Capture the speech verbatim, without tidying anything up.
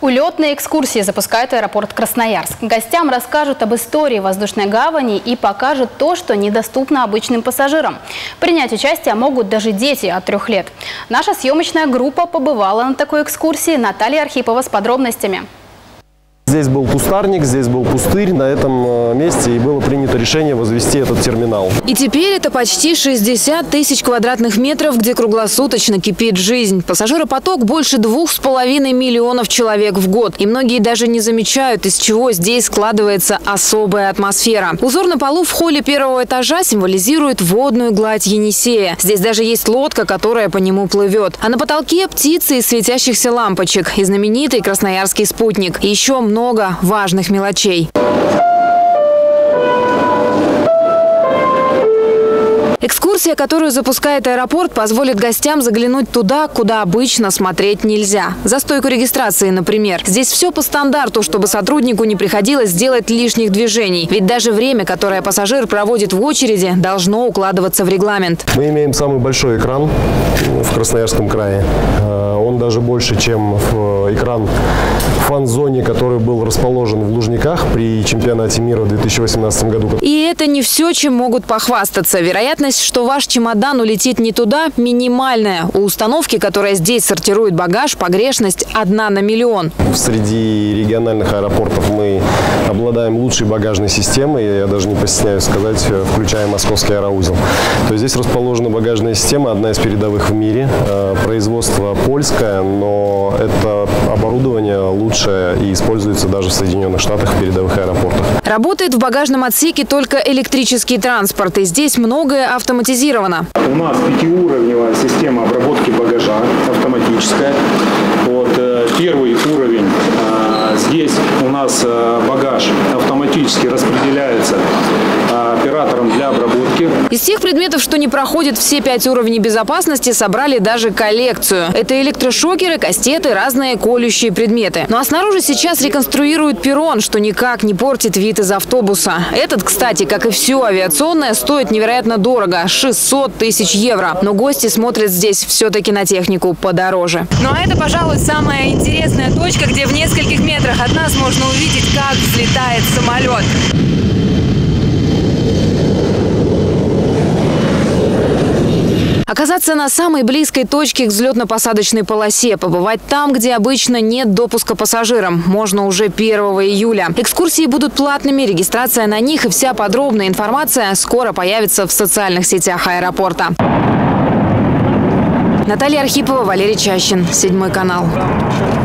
Улетные экскурсии запускает аэропорт Красноярск. Гостям расскажут об истории воздушной гавани и покажут то, что недоступно обычным пассажирам. Принять участие могут даже дети от трех лет. Наша съемочная группа побывала на такой экскурсии. Наталья Архипова с подробностями. Здесь был кустарник, здесь был пустырь. На этом месте и было принято решение возвести этот терминал. И теперь это почти шестьдесят тысяч квадратных метров, где круглосуточно кипит жизнь. Пассажиропоток больше двух с половиной миллионов человек в год. И многие даже не замечают, из чего здесь складывается особая атмосфера. Узор на полу в холле первого этажа символизирует водную гладь Енисея. Здесь даже есть лодка, которая по нему плывет. А на потолке птицы из светящихся лампочек и знаменитый красноярский спутник. И еще много много важных мелочей. Экскурсия, которую запускает аэропорт, позволит гостям заглянуть туда, куда обычно смотреть нельзя. За стойку регистрации, например. Здесь все по стандарту, чтобы сотруднику не приходилось делать лишних движений. Ведь даже время, которое пассажир проводит в очереди, должно укладываться в регламент. Мы имеем самый большой экран в Красноярском крае. Он даже больше, чем экран в фан-зоне, который был расположен в Лужниках при чемпионате мира в две тысячи восемнадцатом году. И это не все, чем могут похвастаться. Вероятность, что ваш чемодан улетит не туда, минимальная. У установки, которая здесь сортирует багаж, погрешность одна на миллион. Среди региональных аэропортов мы обладаем лучшей багажной системой. Я даже не постесняюсь сказать, включая московский аэроузел. То есть здесь расположена багажная система, одна из передовых в мире. Производство польское, но это оборудование лучшее и используется даже в Соединенных Штатах в передовых аэропортах. Работает в багажном отсеке только электрический транспорт. И здесь многое автоматизировано. У нас пятиуровневая система обработки багажа, автоматическая. Вот, первый уровень. Здесь у нас багаж автоматически распределяется оператором для обработки. Из тех предметов, что не проходят все пять уровней безопасности, собрали даже коллекцию. Это электрошокеры, кастеты, разные колющие предметы. Ну а снаружи сейчас реконструируют перрон, что никак не портит вид из автобуса. Этот, кстати, как и все авиационное, стоит невероятно дорого – шестьсот тысяч евро. Но гости смотрят здесь все-таки на технику подороже. Ну а это, пожалуй, самая интересная точка, где в нескольких метрах от нас можно увидеть, как взлетает самолет. Оказаться на самой близкой точке к взлетно-посадочной полосе, побывать там, где обычно нет допуска пассажирам, можно уже первого июля. Экскурсии будут платными, регистрация на них и вся подробная информация скоро появится в социальных сетях аэропорта. Наталья Архипова, Валерий Чащин, Седьмой канал.